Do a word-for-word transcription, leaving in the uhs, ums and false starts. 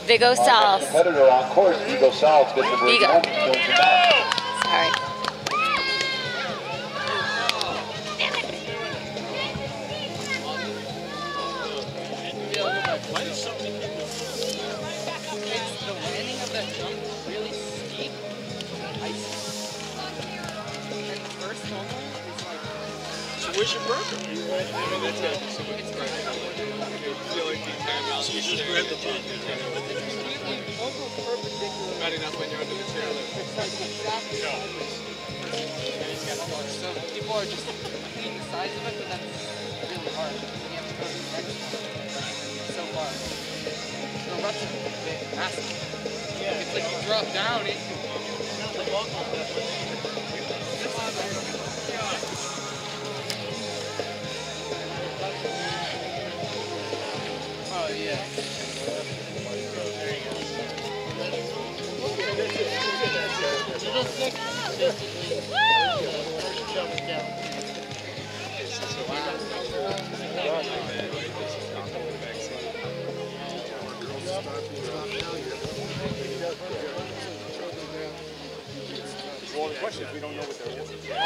Vigo Salz. Competitor on course, Vigo Salz gets the break. Vigo. Sorry. It's the landing of that jump really steep, icy. And the first one is like. So where's your burger? I mean, that's it. So it's right. You feel like the time out. So you just grab the burger. Almost perpendicular. Not enough when you're under the chair. It's like exactly sideways. So people are just cleaning the sides of it, but that's really hard. You have to go to the next one. It's so far. The ruts are big, massive. Yeah. It's like you drop down into the local. Oh yeah. Little six, basically. First jump down. Well, the question is, we don't know what they're answering.